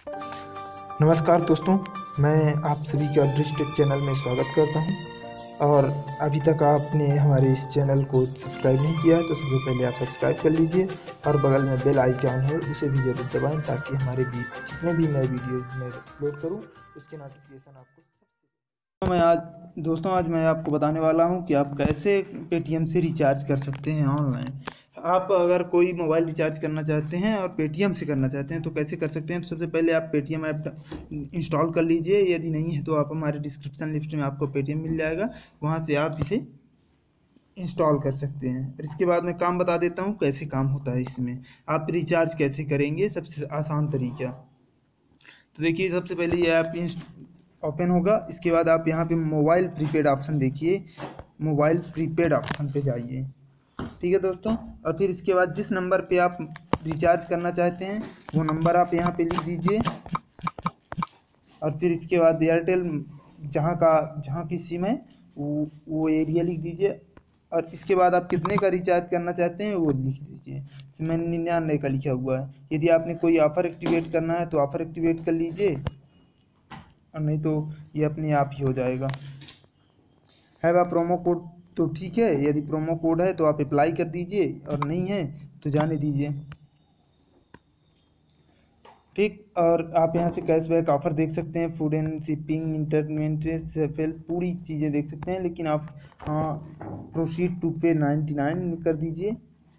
नमस्कार दोस्तों, मैं आप सभी का ब्रिज चैनल में स्वागत करता हूं। और अभी तक आपने हमारे इस चैनल को सब्सक्राइब नहीं किया है तो सबसे पहले आप सब्सक्राइब कर लीजिए और बगल में बेल आइकन है उसे भी ज़रूर दबाएं ताकि हमारे भी जितने भी नए वीडियोज़ मैं अपलोड करूं उसके नोटिफिकेशन आपको दोस्तों आज मैं आपको बताने वाला हूं कि आप कैसे पेटीएम से रिचार्ज कर सकते हैं ऑनलाइन। आप अगर कोई मोबाइल रिचार्ज करना चाहते हैं और पेटीएम से करना चाहते हैं तो कैसे कर सकते हैं। तो सबसे पहले आप पेटीएम ऐप इंस्टॉल कर लीजिए। यदि नहीं है तो आप हमारे डिस्क्रिप्शन लिस्ट में आपको पेटीएम मिल जाएगा, वहां से आप इसे इंस्टॉल कर सकते हैं। और इसके बाद मैं काम बता देता हूँ कैसे काम होता है। इसमें आप रिचार्ज कैसे करेंगे, सबसे आसान तरीका। तो देखिए, सबसे पहले ये ऐप ओपन होगा। इसके बाद आप यहाँ पे मोबाइल प्रीपेड ऑप्शन देखिए, मोबाइल प्रीपेड ऑप्शन पे जाइए। ठीक है दोस्तों, और फिर इसके बाद जिस नंबर पे आप रिचार्ज करना चाहते हैं वो नंबर आप यहाँ पे लिख दीजिए। और फिर इसके बाद एयरटेल जहाँ की सिम है वो एरिया लिख दीजिए। और इसके बाद आप कितने का रिचार्ज करना चाहते हैं वो लिख दीजिए। इसमें 99 का लिखा हुआ है। यदि आपने कोई ऑफ़र एक्टिवेट करना है तो ऑफ़र एक्टिवेट कर लीजिए, और नहीं तो ये अपने आप ही हो जाएगा। है वह प्रोमो कोड तो ठीक है, यदि प्रोमो कोड है तो आप अप्लाई कर दीजिए, और नहीं है तो जाने दीजिए। ठीक, और आप यहाँ से कैशबैक ऑफ़र देख सकते हैं, food and shipping, internet sale, पूरी चीज़ें देख सकते हैं। लेकिन आप प्रोसीड टू पे 99 कर दीजिए।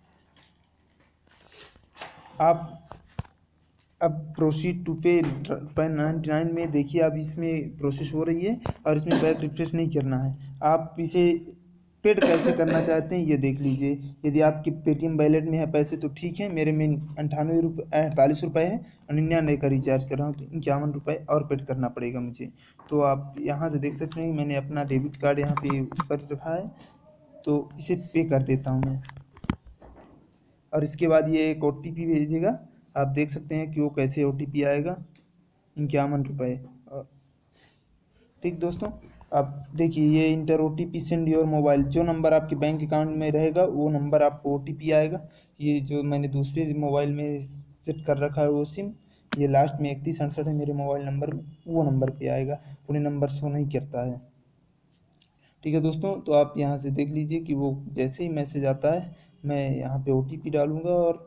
आप अब प्रोसीड टू पे 99 में देखिए, अब इसमें प्रोसेस हो रही है और इसमें बैक रिफ्रेश नहीं करना है। आप इसे पेड कैसे करना चाहते हैं ये देख लीजिए। यदि आपके पेटीएम वॉलेट में है पैसे तो ठीक है, मेरे में 48 रुपये है और 99 का रिचार्ज कर रहा हूँ तो 51 रुपये और पेड करना पड़ेगा मुझे। तो आप यहाँ से देख सकते हैं कि मैंने अपना डेबिट कार्ड यहाँ पे कर रखा है, तो इसे पे कर देता हूँ मैं। और इसके बाद ये एक OTP भेजेगा, आप देख सकते हैं कि वो कैसे OTP आएगा, 51 रुपये। ठीक दोस्तों, आप देखिए ये enter OTP send your mobile, जो नंबर आपके बैंक अकाउंट में रहेगा वो नंबर आपको OTP आएगा। ये जो मैंने दूसरे मोबाइल में सेट कर रखा है वो सिम, ये लास्ट में 3168 है मेरे मोबाइल नंबर में, वो नंबर पे आएगा, पूरे नंबर शो नहीं करता है। ठीक है दोस्तों, तो आप यहाँ से देख लीजिए कि वो जैसे ही मैसेज आता है मैं यहाँ पे OTP डालूँगा और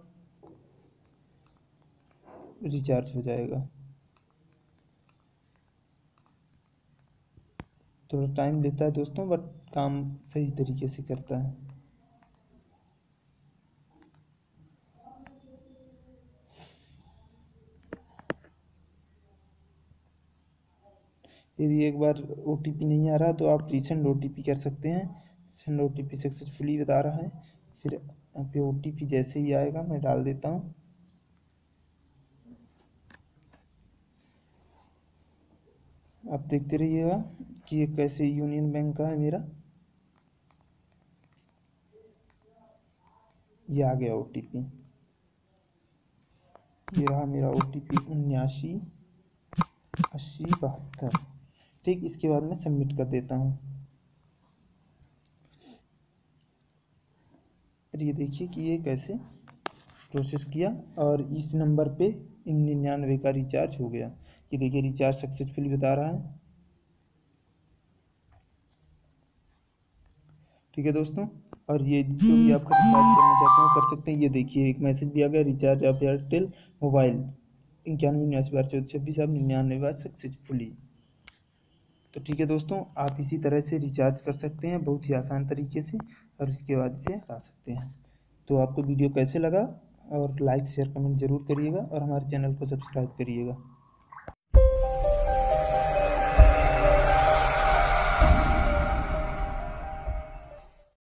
रिचार्ज हो जाएगा। थोड़ा टाइम लेता है दोस्तों, बट काम सही तरीके से करता है। यदि एक बार OTP नहीं आ रहा तो आप रीसेंड OTP कर सकते हैं। सेंड OTP सक्सेसफुली बता रहा है। फिर यहाँ पे OTP जैसे ही आएगा मैं डाल देता हूँ। आप देखते रहिएगा कि ये कैसे यूनियन बैंक का है मेरा। ये आ गया OTP, ये रहा मेरा OTP 798072। ठीक, इसके बाद मैं सबमिट कर देता हूँ। ये देखिए कि ये कैसे प्रोसेस किया और इस नंबर पे 99 का रिचार्ज हो गया। ये देखिए रिचार्ज सक्सेसफुली बता रहा है। ठीक है दोस्तों, और ये जो भी आप रिचार्ज करना चाहते हैं कर सकते हैं। ये देखिए एक मैसेज भी आ गया, recharge of Airtel mobile 91 successfully. तो ठीक है दोस्तों, आप इसी तरह से रिचार्ज कर सकते हैं बहुत ही आसान तरीके से, और इसके बाद इसे हटा सकते हैं। तो आपको वीडियो कैसे लगा, और लाइक शेयर कमेंट ज़रूर करिएगा और हमारे चैनल को सब्सक्राइब करिएगा।